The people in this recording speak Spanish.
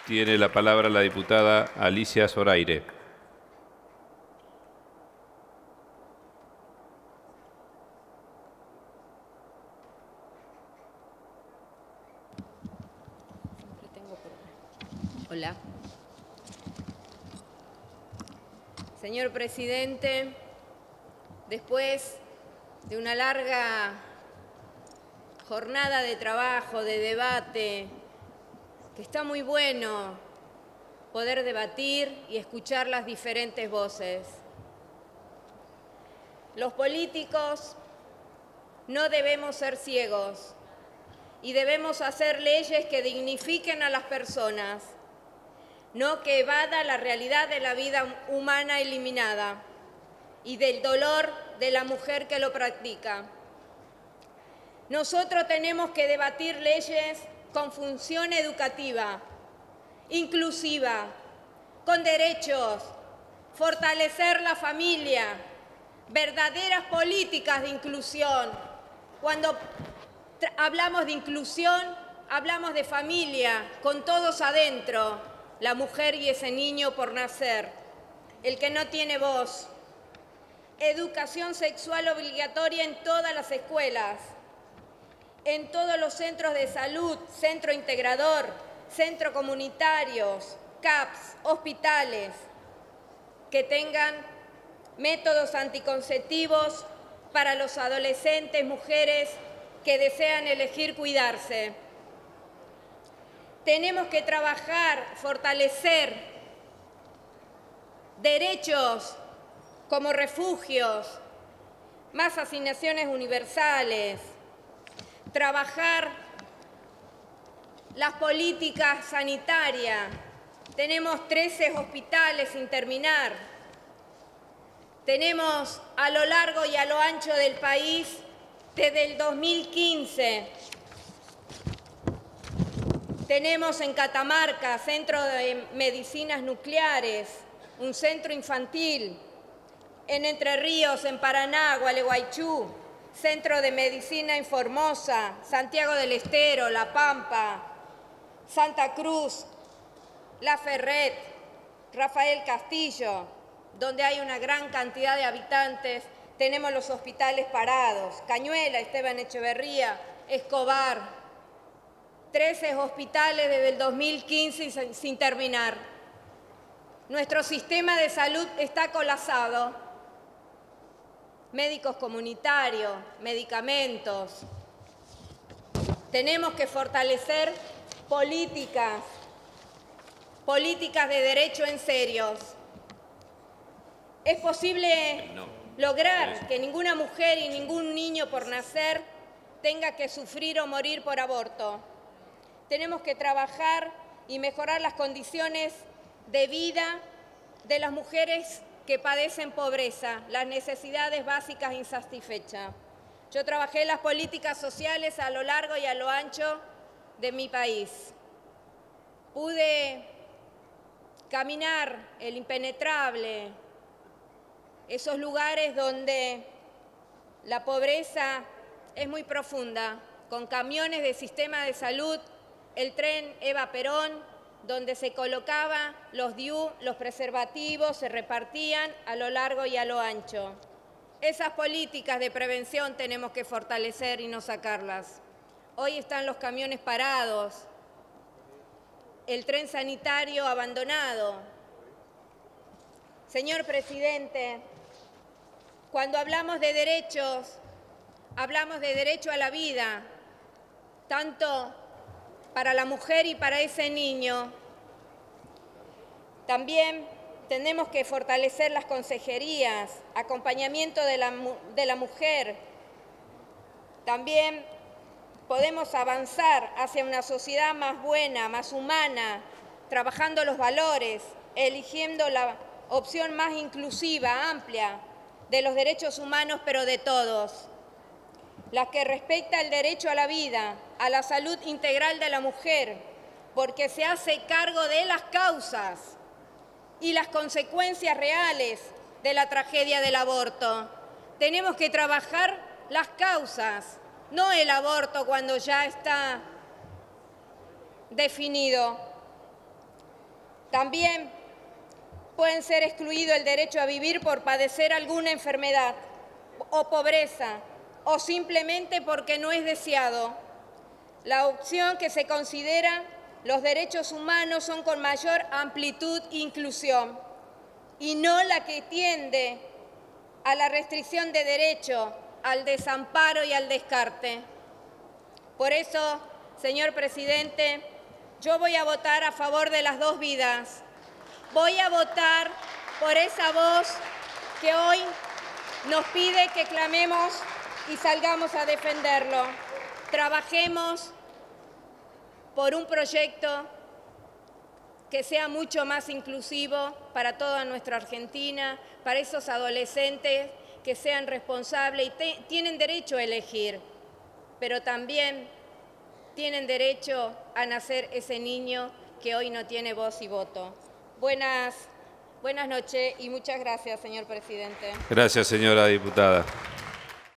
Tiene la palabra la diputada Alicia Zoraire. Hola. Señor presidente, después de una larga jornada de trabajo, de debate, que está muy bueno poder debatir y escuchar las diferentes voces. Los políticos no debemos ser ciegos y debemos hacer leyes que dignifiquen a las personas, no que evada la realidad de la vida humana eliminada y del dolor de la mujer que lo practica. Nosotros tenemos que debatir leyes con función educativa, inclusiva, con derechos, fortalecer la familia, verdaderas políticas de inclusión. Cuando hablamos de inclusión, hablamos de familia, con todos adentro, la mujer y ese niño por nacer, el que no tiene voz. Educación sexual obligatoria en todas las escuelas, en todos los centros de salud, centro integrador, centros comunitarios, CAPS, hospitales, que tengan métodos anticonceptivos para los adolescentes, mujeres que desean elegir cuidarse. Tenemos que trabajar, fortalecer derechos como refugios, más asignaciones universales, trabajar las políticas sanitarias. Tenemos 13 hospitales sin terminar. Tenemos a lo largo y a lo ancho del país, desde el 2015, tenemos en Catamarca Centro de Medicinas Nucleares, un centro infantil. En Entre Ríos, en Paraná, Gualeguaychú, Centro de Medicina en Formosa, Santiago del Estero, La Pampa, Santa Cruz, La Ferret, Rafael Castillo, donde hay una gran cantidad de habitantes. Tenemos los hospitales parados, Cañuela, Esteban Echeverría, Escobar, 13 hospitales desde el 2015 sin terminar. Nuestro sistema de salud está colapsado. Médicos comunitarios, medicamentos. Tenemos que fortalecer políticas de derecho en serios. Es posible lograr que ninguna mujer y ningún niño por nacer tenga que sufrir o morir por aborto. Tenemos que trabajar y mejorar las condiciones de vida de las mujeres que padecen pobreza, las necesidades básicas insatisfechas. Yo trabajé en las políticas sociales a lo largo y a lo ancho de mi país. Pude caminar el impenetrable, esos lugares donde la pobreza es muy profunda, con camiones de sistema de salud, el tren Eva Perón, donde se colocaban los DIU, los preservativos, se repartían a lo largo y a lo ancho. Esas políticas de prevención tenemos que fortalecer y no sacarlas. Hoy están los camiones parados, el tren sanitario abandonado. Señor presidente, cuando hablamos de derechos, hablamos de derecho a la vida, tanto para la mujer y para ese niño. También tenemos que fortalecer las consejerías, acompañamiento de la mujer. También podemos avanzar hacia una sociedad más buena, más humana, trabajando los valores, eligiendo la opción más inclusiva, amplia, de los derechos humanos, pero de todos. La que respeta el derecho a la vida, a la salud integral de la mujer, porque se hace cargo de las causas y las consecuencias reales de la tragedia del aborto. Tenemos que trabajar las causas, no el aborto cuando ya está definido. También pueden ser excluido el derecho a vivir por padecer alguna enfermedad o pobreza o simplemente porque no es deseado. La opción que se considera los derechos humanos son con mayor amplitud e inclusión y no la que tiende a la restricción de derecho, al desamparo y al descarte. Por eso, señor presidente, yo voy a votar a favor de las dos vidas. Voy a votar por esa voz que hoy nos pide que clamemos y salgamos a defenderlo. Trabajemos por un proyecto que sea mucho más inclusivo para toda nuestra Argentina, para esos adolescentes que sean responsables y tienen derecho a elegir, pero también tienen derecho a nacer ese niño que hoy no tiene voz y voto. Buenas noches y muchas gracias, señor presidente. Gracias, señora diputada.